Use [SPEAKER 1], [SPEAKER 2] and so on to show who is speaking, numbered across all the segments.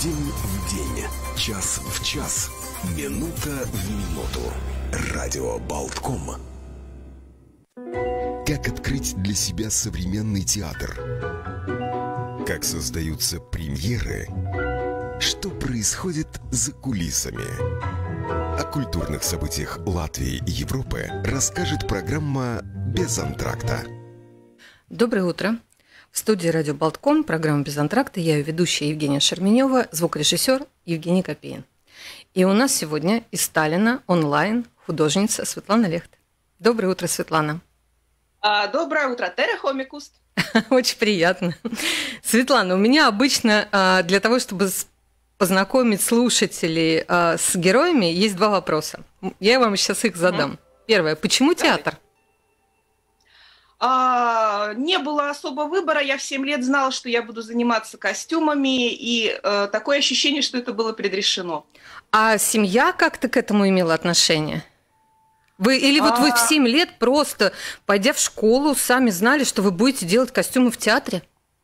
[SPEAKER 1] День в день, час в час, минута в минуту. Радио Болтком. Как открыть для себя современный театр? Как создаются премьеры? Что происходит за кулисами? О культурных событиях Латвии и Европы расскажет программа «Без антракта».
[SPEAKER 2] Доброе утро. В студии радио Болтком, программа «Без антракта». Я ее ведущая Евгения Шерменева, звукорежиссер Евгений Копеин. И у нас сегодня из Таллина онлайн художница Светлана Лехт. Доброе утро, Светлана.
[SPEAKER 3] Доброе утро, Тере Хомикуст.
[SPEAKER 2] Очень приятно. Светлана, у меня обычно для того, чтобы познакомить слушателей с героями, есть два вопроса. Я вам сейчас их задам. Первое. Почему театр?
[SPEAKER 3] Не было особо выбора. Я в 7 лет знала, что я буду заниматься костюмами, и такое ощущение, что это было предрешено.
[SPEAKER 2] А семья как-то к этому имела отношение? Вы в 7 лет просто, пойдя в школу, сами знали, что вы будете делать костюмы в театре?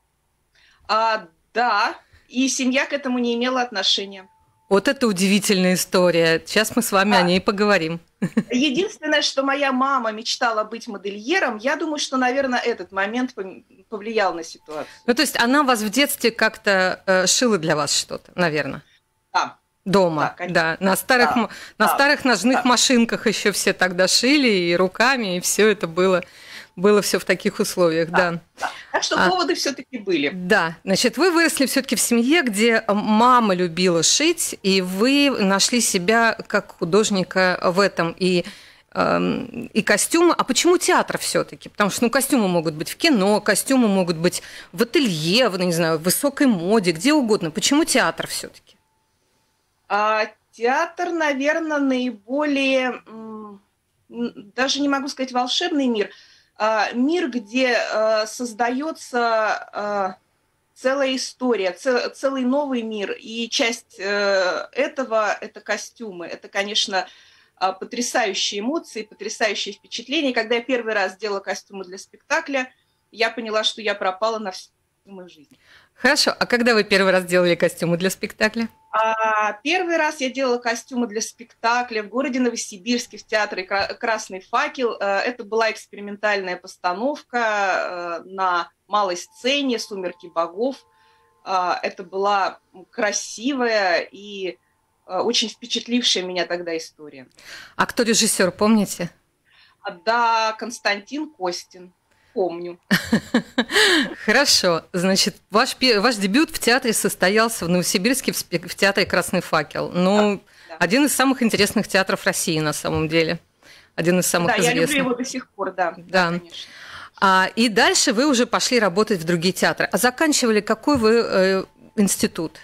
[SPEAKER 3] Да, и семья к этому не имела отношения.
[SPEAKER 2] Вот это удивительная история. Сейчас мы с вами о ней поговорим.
[SPEAKER 3] Единственное, что моя мама мечтала быть модельером, я думаю, что, наверное, этот момент повлиял на ситуацию.
[SPEAKER 2] Ну, то есть она вас в детстве как-то шила для вас что-то, наверное?
[SPEAKER 3] Да.
[SPEAKER 2] Дома, да. На старых ножных машинках еще все тогда шили, и руками, и все это было все в таких условиях, да.
[SPEAKER 3] Так что поводы все-таки были.
[SPEAKER 2] Да, значит, вы выросли все-таки в семье, где мама любила шить, и вы нашли себя как художника в этом, и костюмы. А почему театр все-таки? Потому что, костюмы могут быть в кино, костюмы могут быть в ателье, не знаю, в высокой моде, где угодно. Почему театр все-таки?
[SPEAKER 3] Театр, наверное, наиболее, даже не могу сказать волшебный мир, мир, где создается целая история, целый новый мир, и часть этого – это костюмы. Это, конечно, потрясающие эмоции, потрясающие впечатления. Когда я первый раз делала костюмы для спектакля, я поняла, что я пропала на всю мою жизнь.
[SPEAKER 2] Хорошо. А когда вы первый раз делали костюмы для спектакля?
[SPEAKER 3] Первый раз я делала костюмы для спектакля в городе Новосибирске в театре «Красный факел». Это была экспериментальная постановка на малой сцене «Сумерки богов». Это была красивая и очень впечатлившая меня тогда история.
[SPEAKER 2] А кто режиссер, помните?
[SPEAKER 3] Да, Константин Костин. Помню.
[SPEAKER 2] Хорошо. Значит, ваш дебют в театре состоялся в Новосибирске в театре «Красный факел». Ну, да. Один из самых интересных театров России, на самом деле. Один из самых известных.
[SPEAKER 3] Да, я люблю его до сих пор, да.
[SPEAKER 2] Да, конечно. И дальше вы уже пошли работать в другие театры. А заканчивали какой вы институт?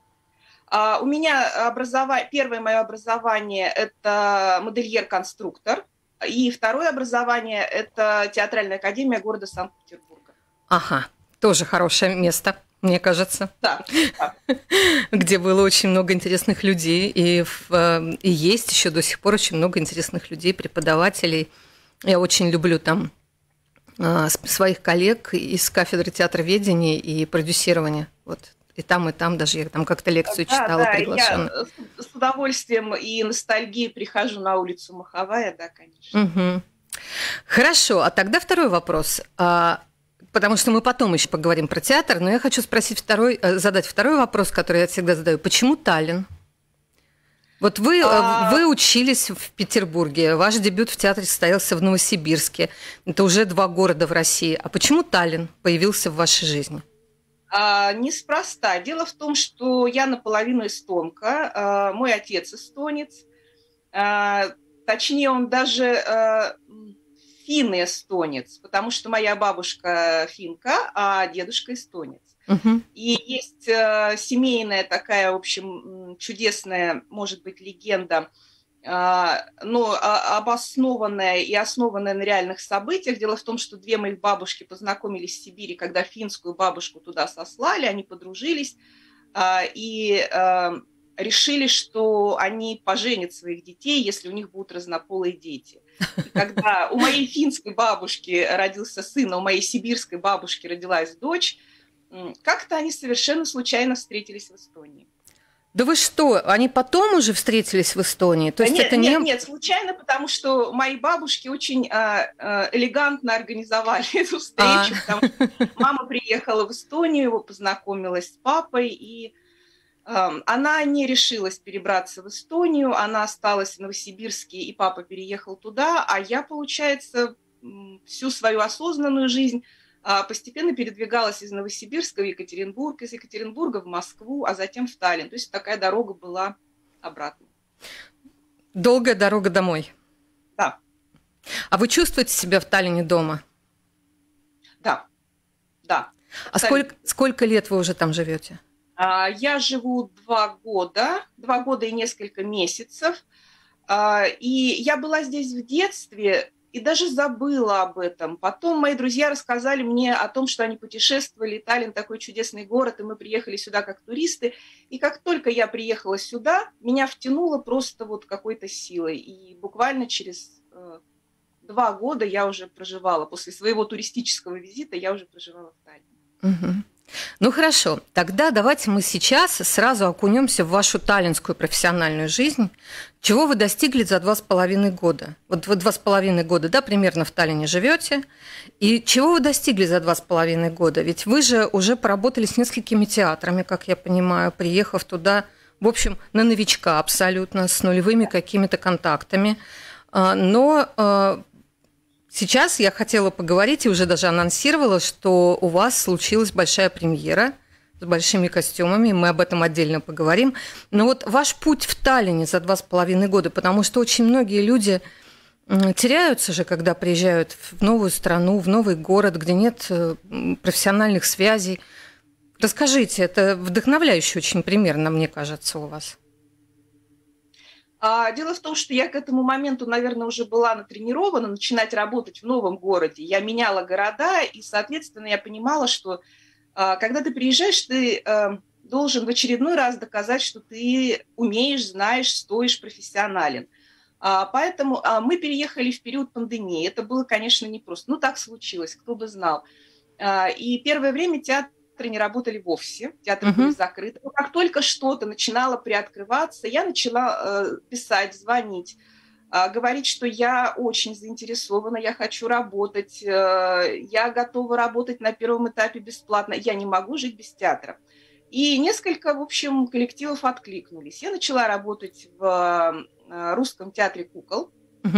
[SPEAKER 3] У меня первое мое образование – это модельер-конструктор. И второе образование – это театральная академия города Санкт-Петербурга.
[SPEAKER 2] Ага, тоже хорошее место, мне кажется.
[SPEAKER 3] Да.
[SPEAKER 2] Где было очень много интересных людей, и есть еще до сих пор очень много интересных людей, преподавателей. Я очень люблю там своих коллег из кафедры театроведения и продюсирования. Вот. И там даже я там как-то лекцию читала приглашенную.
[SPEAKER 3] Я с удовольствием и ностальгией прихожу на улицу Маховая, да, конечно.
[SPEAKER 2] Угу. Хорошо, а тогда второй вопрос. Потому что мы потом еще поговорим про театр, но я хочу задать второй вопрос, который я всегда задаю. Почему Таллин? Вот вы учились в Петербурге, ваш дебют в театре состоялся в Новосибирске. Это уже 2 города в России. А почему Таллин появился в вашей жизни?
[SPEAKER 3] Неспроста. Дело в том, что я наполовину эстонка, мой отец эстонец, точнее, он даже финно-эстонец, потому что моя бабушка финка, а дедушка эстонец. Uh-huh. И есть семейная такая, в общем, чудесная, может быть, легенда, но обоснованная и основанная на реальных событиях. Дело в том, что 2 моих бабушки познакомились в Сибири, когда финскую бабушку туда сослали, они подружились и решили, что они поженят своих детей, если у них будут разнополые дети. И когда у моей финской бабушки родился сын, а у моей сибирской бабушки родилась дочь, как-то они совершенно случайно встретились в Эстонии.
[SPEAKER 2] Да вы что, они потом уже встретились в Эстонии? То есть
[SPEAKER 3] нет,
[SPEAKER 2] это
[SPEAKER 3] нет, случайно, потому что мои бабушки очень элегантно организовали эту встречу, потому что мама приехала в Эстонию, его познакомилась с папой, и она не решилась перебраться в Эстонию, она осталась в Новосибирске, и папа переехал туда, а я, получается, всю свою осознанную жизнь постепенно передвигалась из Новосибирска в Екатеринбург, из Екатеринбурга в Москву, а затем в Таллин. То есть такая дорога была обратно.
[SPEAKER 2] Долгая дорога домой.
[SPEAKER 3] Да.
[SPEAKER 2] А вы чувствуете себя в Таллине дома?
[SPEAKER 3] Да, да.
[SPEAKER 2] А сколько лет вы уже там живете?
[SPEAKER 3] Я живу 2 года и несколько месяцев. И я была здесь в детстве и даже забыла об этом. Потом мои друзья рассказали мне о том, что они путешествовали. Таллин такой чудесный город, и мы приехали сюда как туристы. И как только я приехала сюда, меня втянуло просто вот какой-то силой. И буквально через 2 года я уже проживала, после своего туристического визита я уже проживала в Таллине.
[SPEAKER 2] Угу. Ну хорошо, тогда давайте мы сейчас сразу окунемся в вашу таллинскую профессиональную жизнь. Чего вы достигли за 2,5 года? Вот вы 2,5 года, да, примерно в Таллине живете. И чего вы достигли за 2,5 года? Ведь вы же уже поработали с несколькими театрами, как я понимаю, приехав туда, в общем, на новичка абсолютно, с нулевыми какими-то контактами. Но сейчас я хотела поговорить и уже даже анонсировала, что у вас случилась большая премьера с большими костюмами, мы об этом отдельно поговорим. Но вот ваш путь в Таллине за 2,5 года, потому что очень многие люди теряются же, когда приезжают в новую страну, в новый город, где нет профессиональных связей. Расскажите, это вдохновляющий очень пример, мне кажется, у вас.
[SPEAKER 3] Дело в том, что я к этому моменту, наверное, уже была натренирована начинать работать в новом городе. Я меняла города, и, соответственно, я понимала, что когда ты приезжаешь, ты должен в очередной раз доказать, что ты умеешь, знаешь, стоишь, профессионален. Поэтому мы переехали в период пандемии. Это было, конечно, непросто. Ну, так случилось, кто бы знал. И первое время театры не работали вовсе, театры были закрыты. Но как только что-то начинало приоткрываться, я начала писать, звонить, говорить, что я очень заинтересована, я хочу работать, я готова работать на первом этапе бесплатно, я не могу жить без театра. И несколько, в общем, коллективов откликнулись. Я начала работать в Русском театре кукол,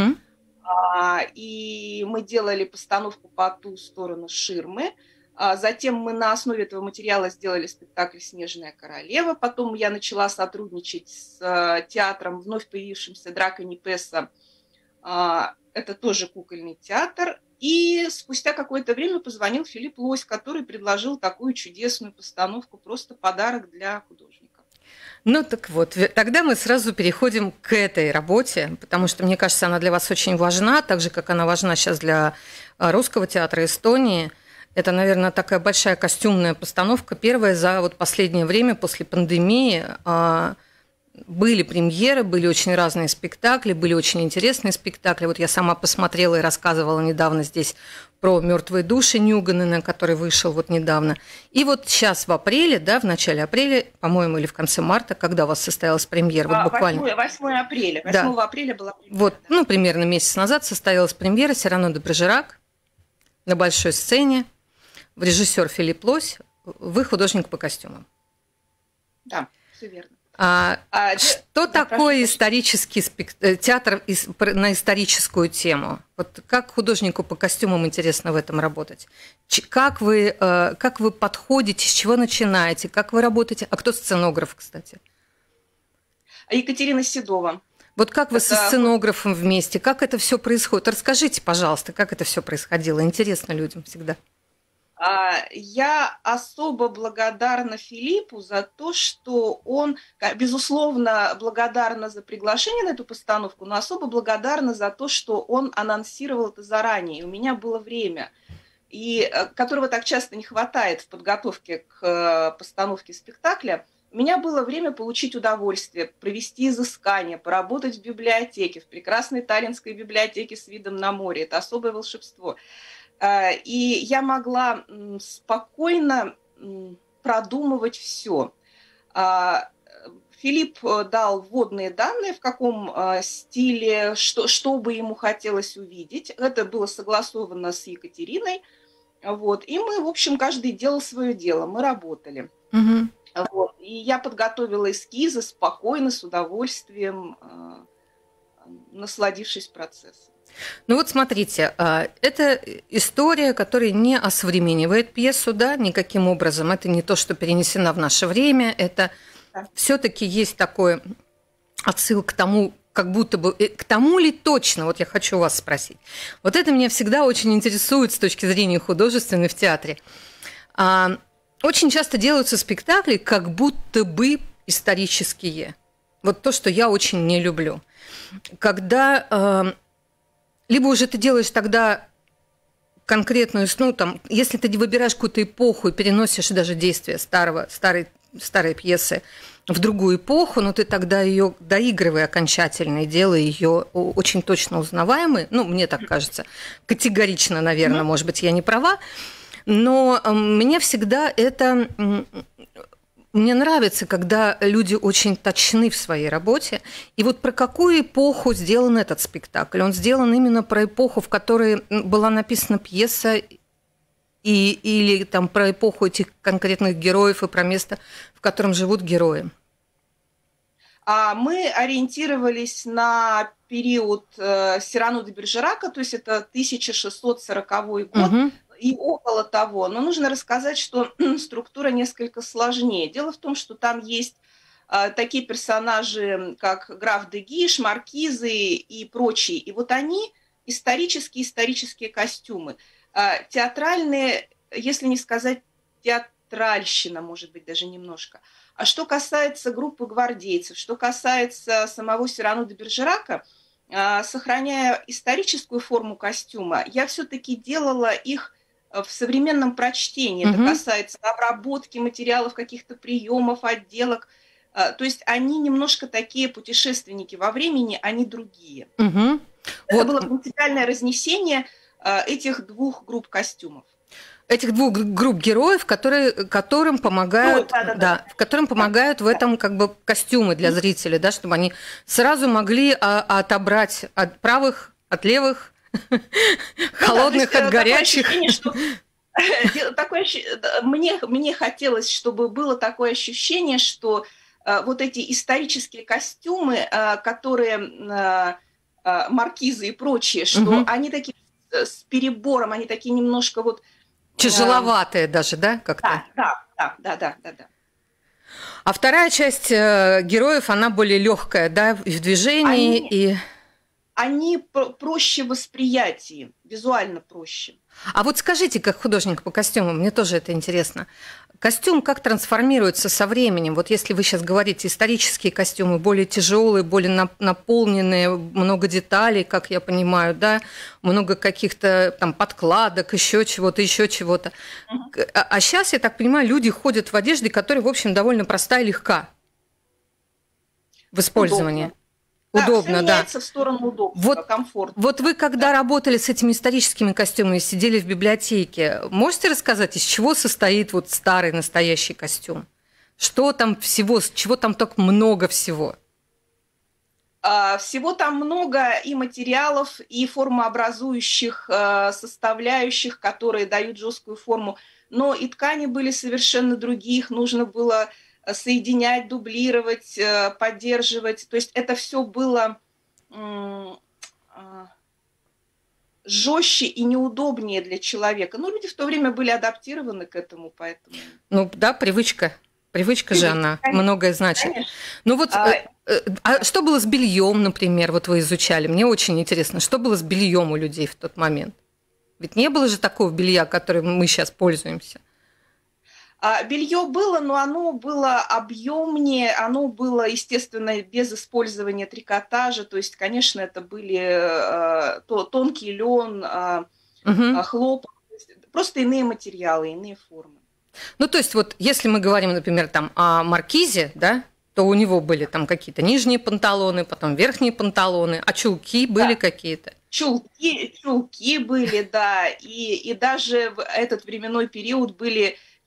[SPEAKER 3] и мы делали постановку «По ту сторону ширмы». Затем мы на основе этого материала сделали спектакль «Снежная королева». Потом я начала сотрудничать с театром, вновь появившимся Дракони Песса. Это тоже кукольный театр. И спустя какое-то время позвонил Филипп Лось, который предложил такую чудесную постановку, просто подарок для художника.
[SPEAKER 2] Ну так вот, тогда мы сразу переходим к этой работе, потому что, мне кажется, она для вас очень важна, так же, как она важна сейчас для Русского театра Эстонии. Это, наверное, такая большая костюмная постановка. Первая за вот последнее время, после пандемии, были премьеры, были очень разные спектакли, были очень интересные спектакли. Вот я сама посмотрела и рассказывала недавно здесь про «Мертвые души» Нюганена, который вышел вот недавно. И вот сейчас в апреле, да, в начале апреля, по-моему, или в конце марта, когда у вас состоялась премьера? Вот буквально
[SPEAKER 3] 8 апреля. 8 апреля была премьера.
[SPEAKER 2] Вот, ну, примерно месяц назад состоялась премьера «Сирано де Бержерак» на большой сцене. Режиссер Филипп Лось, вы художник по костюмам.
[SPEAKER 3] Да, все верно.
[SPEAKER 2] Что такое исторический театр на историческую тему? Вот как художнику по костюмам интересно в этом работать? Как вы подходите, с чего начинаете, как вы работаете? А кто сценограф, кстати?
[SPEAKER 3] Екатерина Седова.
[SPEAKER 2] Вот как вы со сценографом вместе, как это все происходит? Расскажите, пожалуйста, как это все происходило. Интересно людям всегда.
[SPEAKER 3] Я особо благодарна Филиппу за то, что он, безусловно, благодарна за приглашение на эту постановку, но особо благодарна за то, что он анонсировал это заранее. У меня было время, и которого так часто не хватает в подготовке к постановке спектакля. У меня было время получить удовольствие, провести изыскание, поработать в библиотеке, в прекрасной таллинской библиотеке с видом на море. Это особое волшебство. И я могла спокойно продумывать все. Филипп дал вводные данные, в каком стиле, что бы ему хотелось увидеть. Это было согласовано с Екатериной. Вот. И мы, в общем, каждый делал свое дело, мы работали. Вот. И я подготовила эскизы спокойно, с удовольствием, насладившись процессом.
[SPEAKER 2] Ну вот смотрите, это история, которая не осовременивает пьесу, да, никаким образом. Это не то, что перенесено в наше время, это все-таки есть такой отсыл к тому, как будто бы, к тому ли точно, вот я хочу вас спросить. Вот это меня всегда очень интересует с точки зрения художественной в театре. Очень часто делаются спектакли, как будто бы исторические. Вот то, что я очень не люблю. Когда либо уже ты делаешь тогда конкретную, ну, там, если ты выбираешь какую-то эпоху и переносишь даже действие старой пьесы в другую эпоху, но ты тогда ее доигрывай окончательно и делай ее очень точно узнаваемой. Ну, мне так кажется. Категорично, наверное, может быть, я не права. Но мне всегда это... Мне нравится, когда люди очень точны в своей работе. И вот про какую эпоху сделан этот спектакль? Он сделан именно про эпоху, в которой была написана пьеса, или там про эпоху этих конкретных героев и про место, в котором живут герои?
[SPEAKER 3] Мы ориентировались на период Сирано де Бержерака, то есть это 1640 год, и около того. Но нужно рассказать, что структура несколько сложнее. Дело в том, что там есть такие персонажи, как граф де Гиш, маркизы и прочие. И вот они исторические костюмы. Театральные, если не сказать театральщина, может быть, даже немножко. А что касается группы гвардейцев, что касается самого Сирано де Бержерака, сохраняя историческую форму костюма, я все-таки делала их в современном прочтении. Это касается обработки материалов, каких-то приемов, отделок. То есть они немножко такие путешественники во времени, они другие. Это было принципиальное разнесение этих двух групп костюмов.
[SPEAKER 2] Этих двух групп героев, которым помогают, в котором помогают в этом как бы костюмы для зрителей, да, чтобы они сразу могли отобрать от правых, от левых, холодных от горячих.
[SPEAKER 3] Мне хотелось, чтобы было такое ощущение, что вот эти исторические костюмы, которые маркизы и прочие, что они такие с перебором, они такие немножко вот
[SPEAKER 2] тяжеловатые даже, да, как-то?
[SPEAKER 3] Да.
[SPEAKER 2] А вторая часть героев, она более легкая, да, и в движении,
[SPEAKER 3] Они проще в восприятии, визуально проще.
[SPEAKER 2] А вот скажите, как художник по костюмам, мне тоже это интересно. Костюм как трансформируется со временем? Вот если вы сейчас говорите, исторические костюмы более тяжелые, более наполненные, много деталей, как я понимаю, да, много каких-то там подкладок, еще чего-то. А сейчас, я так понимаю, люди ходят в одежде, которая, в общем, довольно простая и легка в использовании. Удобно, да.
[SPEAKER 3] В сторону удобства, комфорта.
[SPEAKER 2] Вот вы, когда работали с этими историческими костюмами, сидели в библиотеке, можете рассказать, из чего состоит вот старый настоящий костюм? Что там всего, чего там так много всего?
[SPEAKER 3] Всего там много и материалов, и формообразующих составляющих, которые дают жесткую форму. Но и ткани были совершенно другие, их нужно было соединять, дублировать, поддерживать. То есть это все было жестче и неудобнее для человека. Но люди в то время были адаптированы к этому, поэтому...
[SPEAKER 2] Ну да, привычка. Привычка же она многое значит. Конечно. Ну вот, а что было с бельем, например, вот вы изучали? Мне очень интересно, что было с бельем у людей в тот момент? Ведь не было же такого белья, которым мы сейчас пользуемся.
[SPEAKER 3] Белье было, но оно было объемнее, оно было, естественно, без использования трикотажа. То есть, конечно, это были тонкий лен, хлопок, просто иные материалы, иные формы.
[SPEAKER 2] Ну, то есть, вот если мы говорим, например, там о маркизе, да, то у него были там какие-то нижние панталоны, потом верхние панталоны, а чулки были какие-то.
[SPEAKER 3] Чулки были, да, и даже в этот временной период были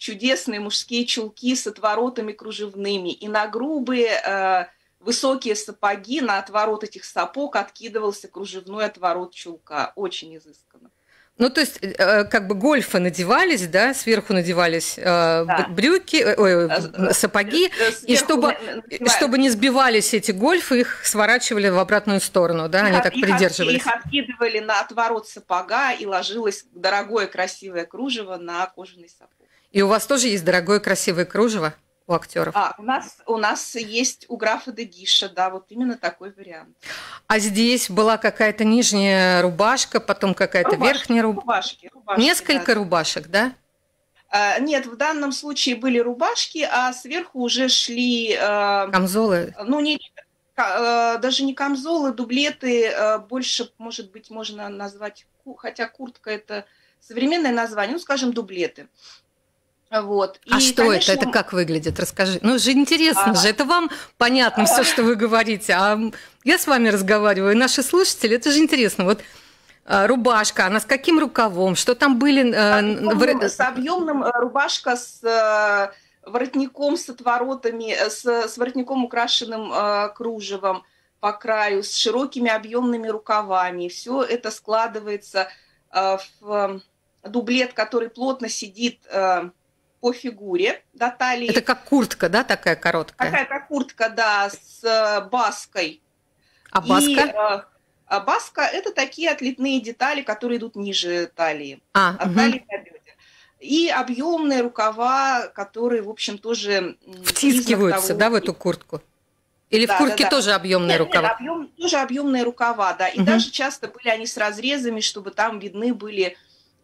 [SPEAKER 3] чудесные мужские чулки с отворотами кружевными, и на грубые высокие сапоги, на отворот этих сапог откидывался кружевной отворот чулка. Очень изысканно.
[SPEAKER 2] Ну, то есть, как бы гольфы надевались, да, сверху надевались брюки, сапоги, и чтобы не сбивались эти гольфы, их сворачивали в обратную сторону, да, они так придерживались.
[SPEAKER 3] Их откидывали на отворот сапога, и ложилось дорогое красивое кружево на кожаный сапог.
[SPEAKER 2] И у вас тоже есть дорогое красивое кружево? У актеров?
[SPEAKER 3] У нас есть у графа де Гиша, да, вот именно такой вариант.
[SPEAKER 2] А здесь была какая-то нижняя рубашка, потом какая-то верхняя рубашка. Несколько, да, рубашек, да?
[SPEAKER 3] Нет, в данном случае были рубашки, а сверху уже шли...
[SPEAKER 2] камзолы?
[SPEAKER 3] Ну, даже не камзолы, дублеты, больше, может быть, можно назвать, хотя куртка – это современное название, ну, скажем, дублеты. Вот.
[SPEAKER 2] А что конечно, это как выглядит? Расскажи. Ну, же интересно же, это вам понятно все, что вы говорите, а я с вами разговариваю, и наши слушатели, это же интересно. Вот рубашка, она с каким рукавом? Что там были?
[SPEAKER 3] С объемным, рубашка с воротником, с отворотами, с воротником, украшенным кружевом по краю, с широкими объемными рукавами. Все это складывается в дублет, который плотно сидит по фигуре до талии.
[SPEAKER 2] Это как куртка, да, такая короткая?
[SPEAKER 3] Такая как куртка, да, с баской.
[SPEAKER 2] А баска?
[SPEAKER 3] Баска – это такие отлитные детали, которые идут ниже талии. От талии до бедер. И объемные рукава, которые, в общем, тоже...
[SPEAKER 2] Втискиваются, да, в эту куртку? Или в куртке тоже объемные рукава?
[SPEAKER 3] Нет, тоже объемные рукава, да. И даже часто были они с разрезами, чтобы там видны были...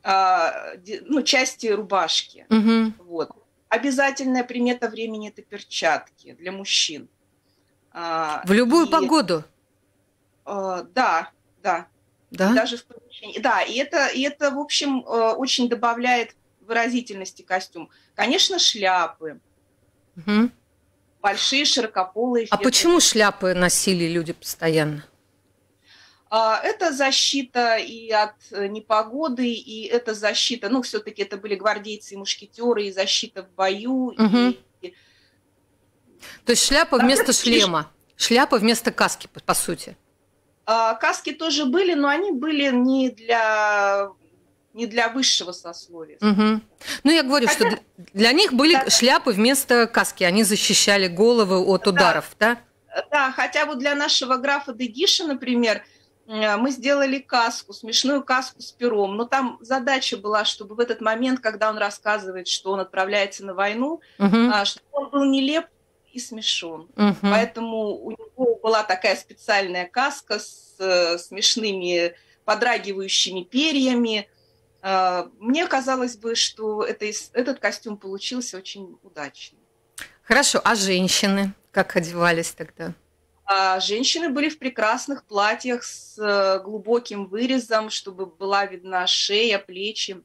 [SPEAKER 3] части рубашки. Вот. Обязательная примета времени – это перчатки для мужчин.
[SPEAKER 2] В любую погоду?
[SPEAKER 3] Да. Даже в помещении. Да, и это, в общем, очень добавляет выразительности костюм. Конечно, шляпы. Большие, широкополые.
[SPEAKER 2] А почему шляпы носили люди постоянно?
[SPEAKER 3] Это защита и от непогоды, и это защита, ну, все-таки это были гвардейцы и мушкетеры, и защита в бою.
[SPEAKER 2] То есть шляпа вместо шлема, шляпа вместо каски, по сути.
[SPEAKER 3] Каски тоже были, но они были не для высшего сословия.
[SPEAKER 2] Ну, я говорю, что для них были шляпы вместо каски, они защищали головы от ударов, да?
[SPEAKER 3] Да, хотя вот для нашего графа де Гиша, например, мы сделали каску, смешную каску с пером, но там задача была, чтобы в этот момент, когда он рассказывает, что он отправляется на войну, чтобы он был нелеп и смешон. Поэтому у него была такая специальная каска с смешными подрагивающими перьями. Мне казалось бы, что этот костюм получился очень удачный.
[SPEAKER 2] Хорошо, а женщины как одевались тогда?
[SPEAKER 3] Женщины были в прекрасных платьях с глубоким вырезом, чтобы была видна шея, плечи,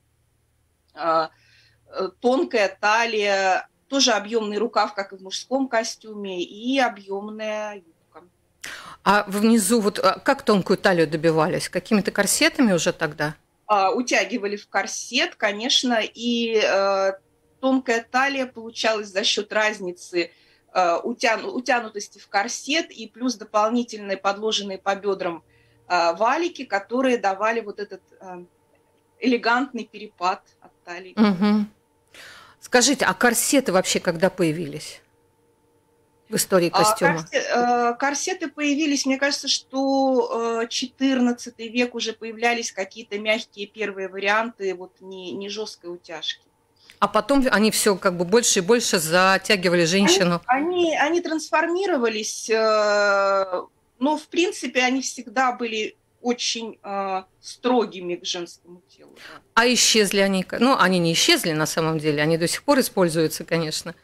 [SPEAKER 3] тонкая талия, тоже объемный рукав, как и в мужском костюме, и объемная юбка.
[SPEAKER 2] А внизу вот как тонкую талию добивались? Какими-то корсетами уже тогда?
[SPEAKER 3] Утягивали в корсет, конечно, и тонкая талия получалась за счет разницы утянутости в корсет и плюс дополнительные подложенные по бедрам валики, которые давали вот этот элегантный перепад от талии.
[SPEAKER 2] Скажите, а корсеты вообще когда появились в истории костюма?
[SPEAKER 3] Корсеты появились, мне кажется, что 14 век уже появлялись какие-то мягкие первые варианты, вот не жесткой утяжки.
[SPEAKER 2] А потом они все как бы больше и больше затягивали женщину.
[SPEAKER 3] Они трансформировались, но в принципе они всегда были очень строгими к женскому телу.
[SPEAKER 2] А исчезли они? Ну, они не исчезли на самом деле, они до сих пор используются, конечно.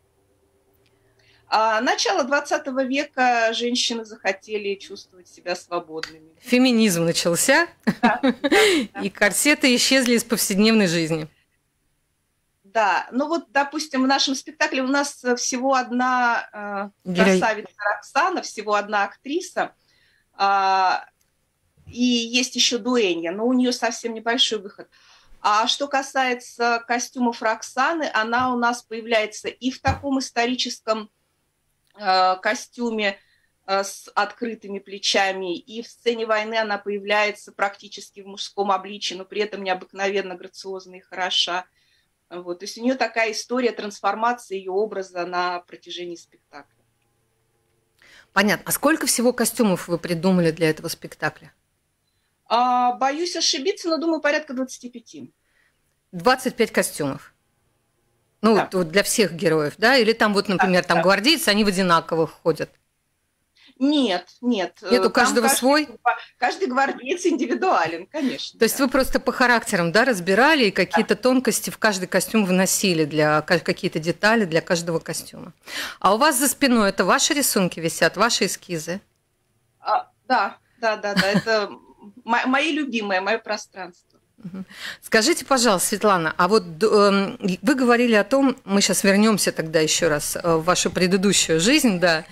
[SPEAKER 3] Начало 20 века женщины захотели чувствовать себя свободными.
[SPEAKER 2] Феминизм начался, и корсеты исчезли из повседневной жизни.
[SPEAKER 3] Да, ну вот, допустим, в нашем спектакле у нас всего одна красавица Роксана, всего одна актриса, и есть еще дуэнья, но у нее совсем небольшой выход. А что касается костюмов Роксаны, она у нас появляется и в таком историческом костюме с открытыми плечами, и в сцене войны она появляется практически в мужском обличии, но при этом необыкновенно грациозна и хороша. Вот. То есть у нее такая история трансформации ее образа на протяжении спектакля.
[SPEAKER 2] Понятно. А сколько всего костюмов вы придумали для этого спектакля?
[SPEAKER 3] Боюсь ошибиться, но думаю, порядка 25.
[SPEAKER 2] 25 костюмов? Ну, да. Вот для всех героев, да? Или там вот, например, там гвардейцы, они в одинаковых ходят?
[SPEAKER 3] Нет.
[SPEAKER 2] Нет, у каждого свой?
[SPEAKER 3] Каждый гвардеец индивидуален, конечно.
[SPEAKER 2] То есть вы просто по характерам, да, разбирали и какие-то тонкости в каждый костюм вносили, для какие-то детали для каждого костюма. А у вас за спиной это ваши рисунки висят, ваши эскизы?
[SPEAKER 3] Да. Это мои любимые, мое пространство.
[SPEAKER 2] Скажите, пожалуйста, Светлана, а вот вы говорили о том, мы сейчас вернемся тогда еще раз в вашу предыдущую жизнь, да.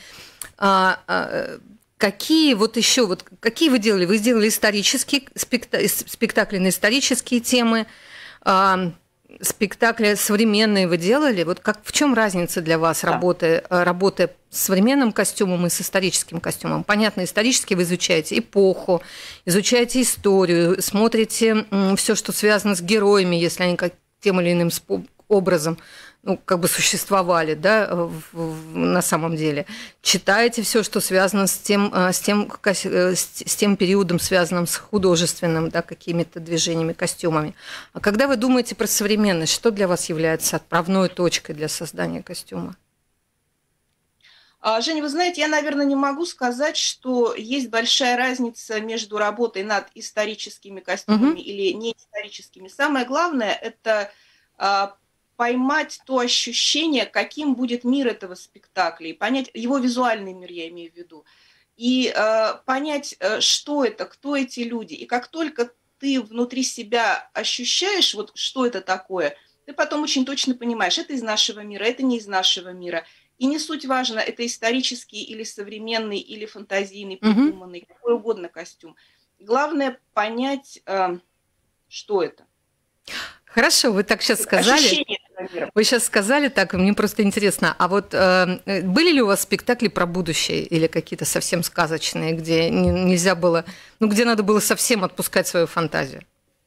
[SPEAKER 2] Какие вот еще, вот какие вы делали? Вы сделали исторические спектакли на исторические темы, спектакли современные вы делали? Вот в чем разница для вас работы с современным костюмом и с историческим костюмом? Понятно, исторически вы изучаете эпоху, изучаете историю, смотрите все, что связано с героями, если они тем или иным образом существовали, да, на самом деле. Читаете все, что связано с тем периодом, связанным с художественным, да, какими-то движениями, костюмами. А когда вы думаете про современность, что для вас является отправной точкой для создания костюма?
[SPEAKER 3] Женя, вы знаете, я, наверное, не могу сказать, что есть большая разница между работой над историческими костюмами или неисторическими. Самое главное – это поймать то ощущение, каким будет мир этого спектакля, и понять его визуальный мир, я имею в виду, и понять, что это, кто эти люди. И как только ты внутри себя ощущаешь, вот что это такое, ты потом очень точно понимаешь, это из нашего мира, это не из нашего мира. И не суть важно, это исторический или современный, или фантазийный, придуманный, какой угодно костюм. Главное понять, что это.
[SPEAKER 2] Хорошо, вы так сейчас сказали. Вы сейчас сказали так, мне просто интересно, а вот были ли у вас спектакли про будущее или какие-то совсем сказочные, где нельзя было, где надо было совсем отпускать свою фантазию?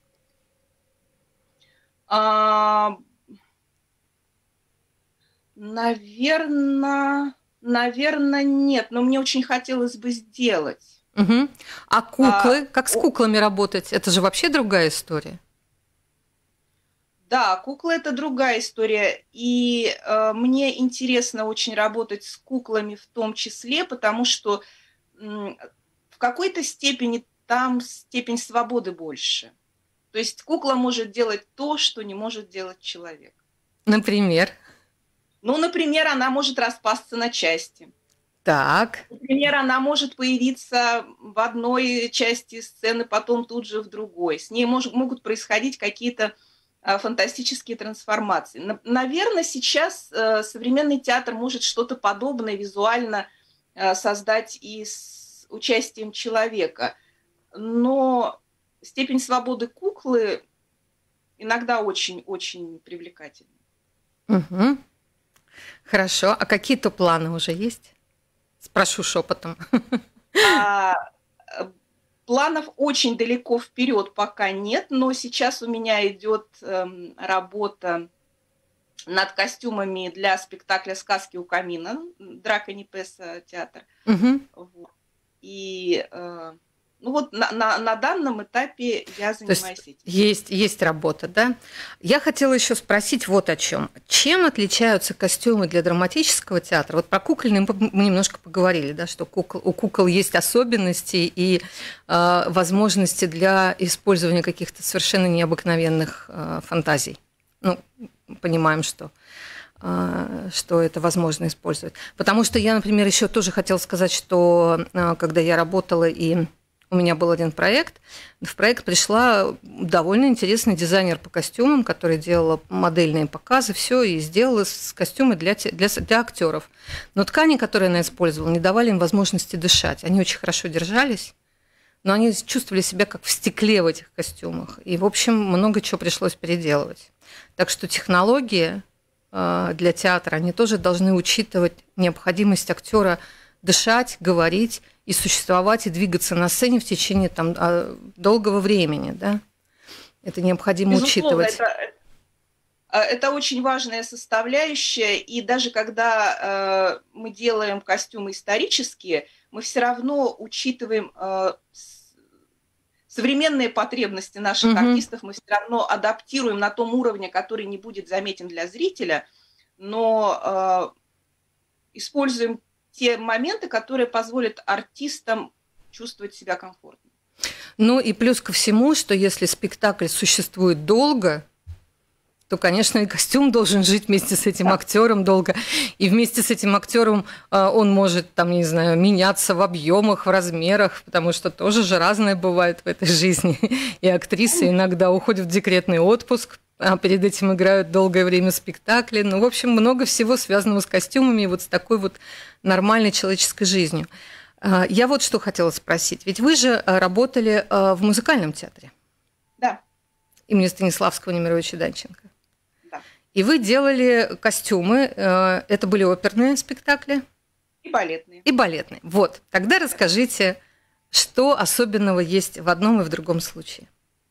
[SPEAKER 3] Наверное, нет, но мне очень хотелось бы сделать.
[SPEAKER 2] А куклы? Как с куклами работать? Это же вообще другая история.
[SPEAKER 3] Да, куклы – это другая история, и мне интересно очень работать с куклами в том числе, потому что в какой-то степени там степень свободы больше. То есть кукла может делать то, что не может делать человек.
[SPEAKER 2] Например?
[SPEAKER 3] Например, она может распасться на части.
[SPEAKER 2] Так.
[SPEAKER 3] Например, она может появиться в одной части сцены, потом тут же в другой. С ней могут происходить какие-то фантастические трансформации. Наверное, сейчас современный театр может что-то подобное визуально создать и с участием человека. Но степень свободы куклы иногда очень-очень привлекательна.
[SPEAKER 2] Хорошо. А какие-то планы уже есть? Спрошу шепотом.
[SPEAKER 3] Планов очень далеко вперед пока нет, но сейчас у меня идет работа над костюмами для спектакля «Сказки у камина», Драка Непеса театр. Вот. И на данном этапе я занимаюсь этим.
[SPEAKER 2] Есть работа, да? Я хотела еще спросить вот о чем. Чем отличаются костюмы для драматического театра? Вот про кукольный мы немножко поговорили, да, что у кукол есть особенности и возможности для использования каких-то совершенно необыкновенных фантазий. Понимаем, что это возможно использовать. Потому что я, например, еще тоже хотела сказать, что когда я работала и у меня был один проект. В проект пришла довольно интересный дизайнер по костюмам, который делала модельные показы, все, и сделала костюмы для актеров. Но ткани, которые она использовала, не давали им возможности дышать. Они очень хорошо держались, но они чувствовали себя как в стекле в этих костюмах. И, в общем, много чего пришлось переделывать. Так что технологии для театра, они тоже должны учитывать необходимость актера дышать, говорить и существовать, и двигаться на сцене в течение там, долгого времени. Да? Это необходимо
[SPEAKER 3] Безусловно,
[SPEAKER 2] учитывать.
[SPEAKER 3] Это очень важная составляющая, и даже когда мы делаем костюмы исторические, мы все равно учитываем современные потребности наших артистов, мы все равно адаптируем на том уровне, который не будет заметен для зрителя, но используем те моменты, которые позволят артистам чувствовать себя комфортно.
[SPEAKER 2] Ну и плюс ко всему, что если спектакль существует долго, то, конечно, и костюм должен жить вместе с этим актером долго. И вместе с этим актером он может, там, не знаю, меняться в объемах, в размерах, потому что тоже же разное бывает в этой жизни. И актрисы иногда уходят в декретный отпуск, а перед этим играют долгое время спектакли. Ну, в общем, много всего связанного с костюмами и вот с такой вот нормальной человеческой жизнью. Я вот что хотела спросить. Ведь вы же работали в музыкальном театре.
[SPEAKER 3] Да.
[SPEAKER 2] Имени Станиславского Немировича Данченко.
[SPEAKER 3] Да.
[SPEAKER 2] И вы делали костюмы. Это были оперные спектакли?
[SPEAKER 3] И балетные.
[SPEAKER 2] И балетные. Вот. Тогда расскажите, что особенного есть в одном и в другом случае.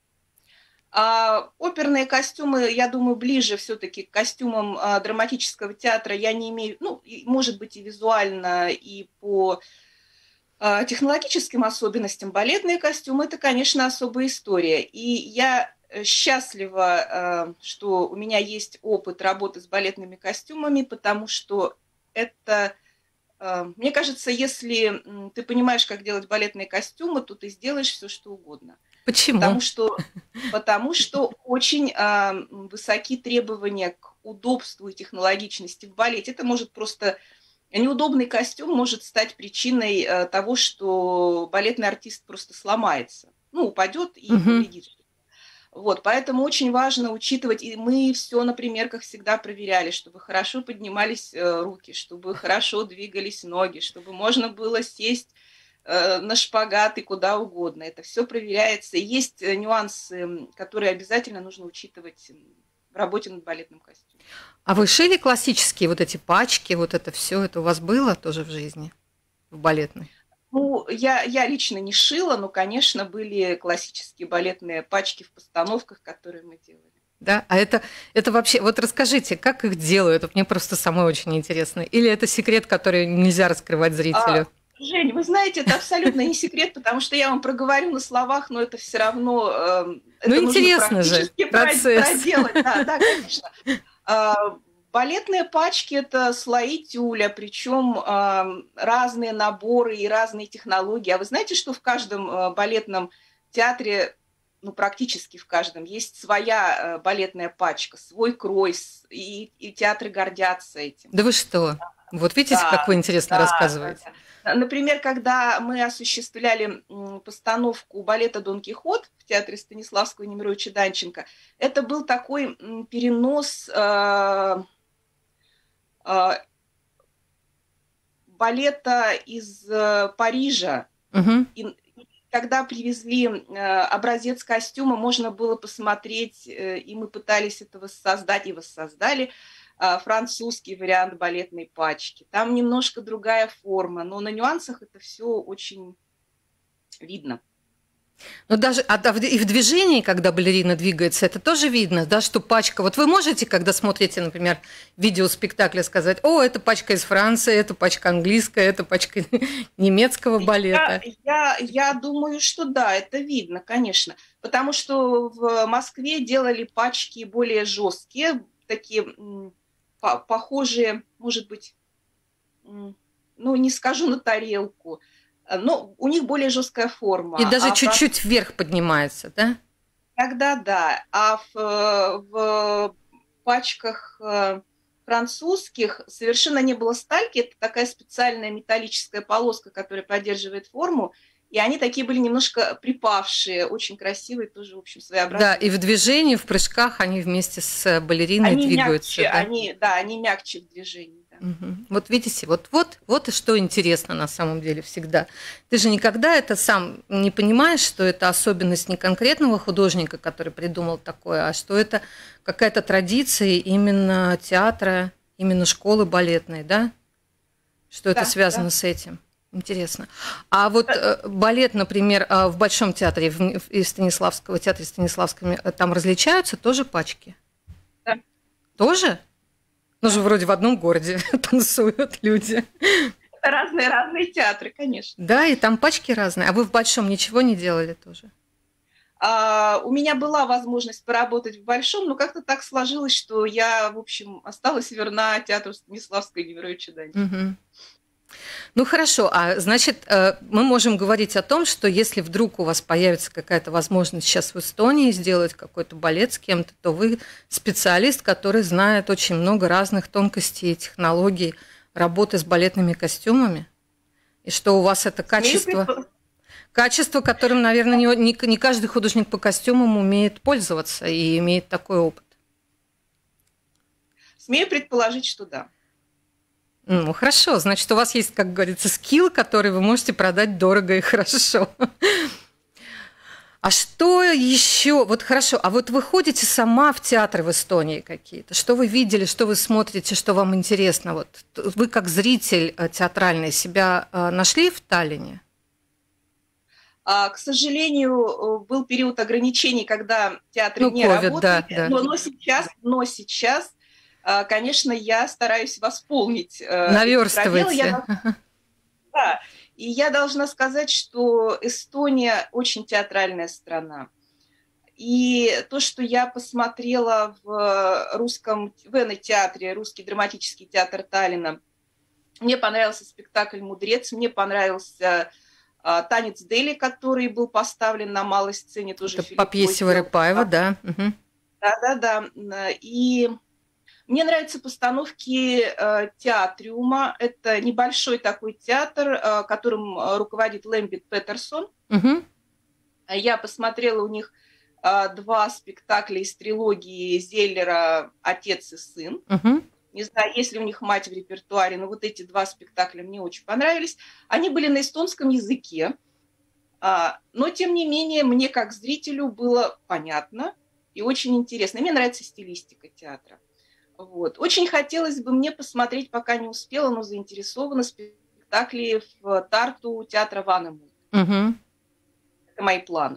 [SPEAKER 3] Оперные костюмы, я думаю, ближе все-таки к костюмам драматического театра. Я не имею, ну, может быть, и визуально, и по технологическим особенностям. Балетные костюмы – это, конечно, особая история. И я счастлива, что у меня есть опыт работы с балетными костюмами, потому что это, мне кажется, если ты понимаешь, как делать балетные костюмы, то ты сделаешь все, что угодно.
[SPEAKER 2] Почему?
[SPEAKER 3] Потому что очень высоки требования к удобству и технологичности в балете. Это может просто... Неудобный костюм может стать причиной того, что балетный артист просто сломается. Ну, упадет и повредит. Вот, поэтому очень важно учитывать, и мы все на примерках всегда проверяли, чтобы хорошо поднимались руки, чтобы хорошо двигались ноги, чтобы можно было сесть на шпагат и куда угодно. Это все проверяется. И есть нюансы, которые обязательно нужно учитывать в работе над балетным костюмом.
[SPEAKER 2] А вы шили классические вот эти пачки, вот это все, это у вас было тоже в жизни, в балетной?
[SPEAKER 3] Ну, я лично не шила, но, конечно, были классические балетные пачки в постановках, которые мы делали.
[SPEAKER 2] Да, а это вообще, вот расскажите, как их делают? Мне просто самой очень интересно. Или это секрет, который нельзя раскрывать зрителю?
[SPEAKER 3] Жень, вы знаете, это абсолютно не секрет, потому что я вам проговорю на словах, но это все равно...
[SPEAKER 2] Ну, интересно же, процесс.
[SPEAKER 3] Проделать. Да, конечно. Балетные пачки – это слои тюля, причем разные наборы и разные технологии. А вы знаете, что в каждом балетном театре, ну, практически в каждом, есть своя балетная пачка, свой крой, и театры гордятся этим.
[SPEAKER 2] Да вы что? Вот видите, как вы интересно рассказываете.
[SPEAKER 3] Да. Например, когда мы осуществляли постановку балета «Дон Кихот» в театре Станиславского Немировича Данченко, это был такой перенос балета из Парижа. И когда привезли образец костюма, можно было посмотреть, и мы пытались это воссоздать, и воссоздали французский вариант балетной пачки. Там немножко другая форма, но на нюансах это все очень видно.
[SPEAKER 2] Но даже и в движении, когда балерина двигается, это тоже видно, да, что пачка... Вот вы можете, когда смотрите, например, видео спектакля, сказать: о, это пачка из Франции, это пачка английская, это пачка немецкого балета?
[SPEAKER 3] Я думаю, что да, это видно, конечно. Потому что в Москве делали пачки более жесткие, такие похожие, может быть, ну, не скажу на тарелку, но у них более жесткая форма.
[SPEAKER 2] И даже чуть-чуть вверх поднимается, да?
[SPEAKER 3] Тогда да. А в пачках французских совершенно не было стальки. Это такая специальная металлическая полоска, которая поддерживает форму. И они такие были немножко припавшие, очень красивые, тоже, в общем, своеобразные.
[SPEAKER 2] Да, и в движении, в прыжках они вместе с балериной
[SPEAKER 3] они
[SPEAKER 2] двигаются.
[SPEAKER 3] Мягче, да? Они мягче в движении. Да.
[SPEAKER 2] Вот видите, вот и что интересно на самом деле всегда. Ты же никогда это сам не понимаешь, что это особенность не конкретного художника, который придумал такое, а что это какая-то традиция именно театра, именно школы балетной, да? Что это связано с этим. Интересно. А вот балет, например, в Большом театре, в Станиславского театре Станиславском, там различаются тоже пачки?
[SPEAKER 3] Да.
[SPEAKER 2] Тоже? Ну же вроде в одном городе танцуют люди.
[SPEAKER 3] Это разные театры, конечно.
[SPEAKER 2] Да, и там пачки разные. А вы в Большом ничего не делали тоже?
[SPEAKER 3] У меня была возможность поработать в Большом, но как-то так сложилось, что я, в общем, осталась верна театру Станиславской Немировича Данченко.
[SPEAKER 2] Ну хорошо, а значит, мы можем говорить о том, что если вдруг у вас появится какая-то возможность сейчас в Эстонии сделать какой-то балет с кем-то, то вы специалист, который знает очень много разных тонкостей и технологий работы с балетными костюмами, и что у вас это качество, которым, наверное, не каждый художник по костюмам умеет пользоваться и имеет такой опыт.
[SPEAKER 3] Смею предположить, что да.
[SPEAKER 2] Ну, хорошо. Значит, у вас есть, как говорится, скилл, который вы можете продать дорого и хорошо. А что еще? Вот хорошо. А вот вы ходите сама в театры в Эстонии какие-то? Что вы видели, что вы смотрите, что вам интересно? Вот вы как зритель театральный себя нашли в Таллине?
[SPEAKER 3] К сожалению, был период ограничений, когда театры не работали. Да. Но сейчас, конечно, я стараюсь восполнить.
[SPEAKER 2] Наверстывайте.
[SPEAKER 3] Да, и я должна сказать, что Эстония очень театральная страна. И то, что я посмотрела в театре, Русский драматический театр Таллина, мне понравился спектакль «Мудрец», мне понравился «Танец Дели», который был поставлен на малой сцене. Тоже
[SPEAKER 2] по пьесе Вырыпаева, да.
[SPEAKER 3] Да. И мне нравятся постановки театриума. Это небольшой такой театр, которым руководит Лэмбит Петерсон. Я посмотрела у них 2 спектакля из трилогии Зеллера «Отец и сын». Не знаю, есть ли у них мать в репертуаре, но вот эти 2 спектакля мне очень понравились. Они были на эстонском языке, но, тем не менее, мне как зрителю было понятно и очень интересно. Мне нравится стилистика театра. Вот. Очень хотелось бы мне посмотреть, пока не успела, но заинтересована, спектакли в Тарту театра Ванемут. Это мои планы.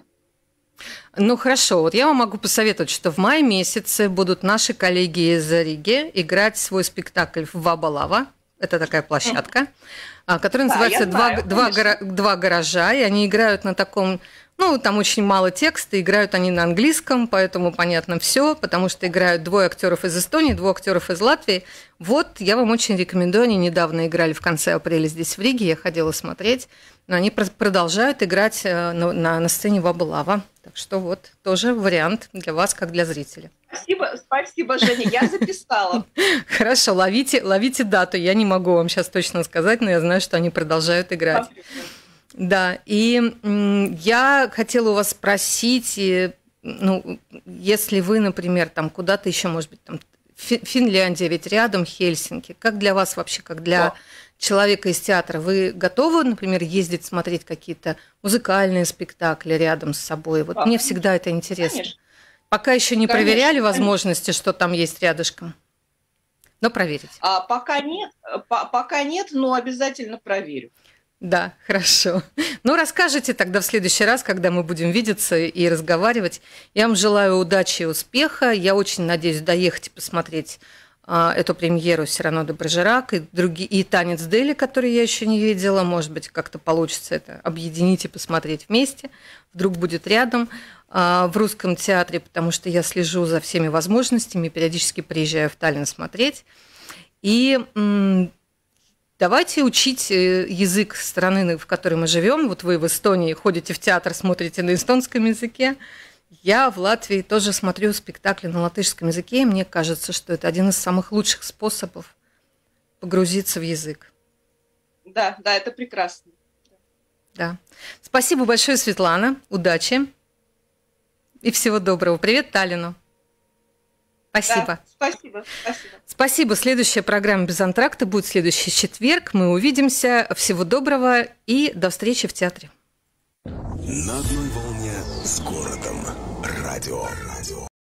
[SPEAKER 2] Ну хорошо, вот я вам могу посоветовать, что в мае месяце будут наши коллеги из Риги играть свой спектакль в Вабалава. Это такая площадка, которая называется «Два гаража», и они играют на таком... Ну, там очень мало текста, играют они на английском, поэтому понятно все, потому что играют 2 актеров из Эстонии, 2 актеров из Латвии. Вот, я вам очень рекомендую, они недавно играли в конце апреля здесь в Риге, я ходила смотреть, но они продолжают играть на сцене Вабалава. Так что вот, тоже вариант для вас, как для зрителя.
[SPEAKER 3] Спасибо, Женя, я записала.
[SPEAKER 2] Хорошо, ловите дату, я не могу вам сейчас точно сказать, но я знаю, что они продолжают играть. Да, и я хотела у вас спросить, ну, если вы, например, там куда-то еще, может быть, там Финляндия ведь рядом, Хельсинки, как для вас вообще, как для человека из театра, вы готовы, например, ездить смотреть какие-то музыкальные спектакли рядом с собой? Вот мне всегда это интересно. Конечно. Пока еще не проверяли возможности, что там есть рядышком, но проверить.
[SPEAKER 3] Пока нет, но обязательно проверю.
[SPEAKER 2] Да, хорошо. Ну, расскажите тогда в следующий раз, когда мы будем видеться и разговаривать. Я вам желаю удачи и успеха. Я очень надеюсь доехать и посмотреть эту премьеру Сирано де Бержерак и «Танец Дели», который я еще не видела. Может быть, как-то получится это объединить и посмотреть вместе. Вдруг будет рядом в Русском театре, потому что я слежу за всеми возможностями, периодически приезжаю в Таллин смотреть. И давайте учить язык страны, в которой мы живем. Вот вы в Эстонии ходите в театр, смотрите на эстонском языке. Я в Латвии тоже смотрю спектакли на латышском языке, и мне кажется, что это один из самых лучших способов погрузиться в язык.
[SPEAKER 3] Да, это прекрасно.
[SPEAKER 2] Да. Спасибо большое, Светлана. Удачи и всего доброго. Привет Таллину. Спасибо.
[SPEAKER 3] Да, спасибо.
[SPEAKER 2] Спасибо. Следующая программа «Без антракта» будет в следующий четверг. Мы увидимся. Всего доброго и до встречи в театре.
[SPEAKER 1] На одной волне с городом. Радио.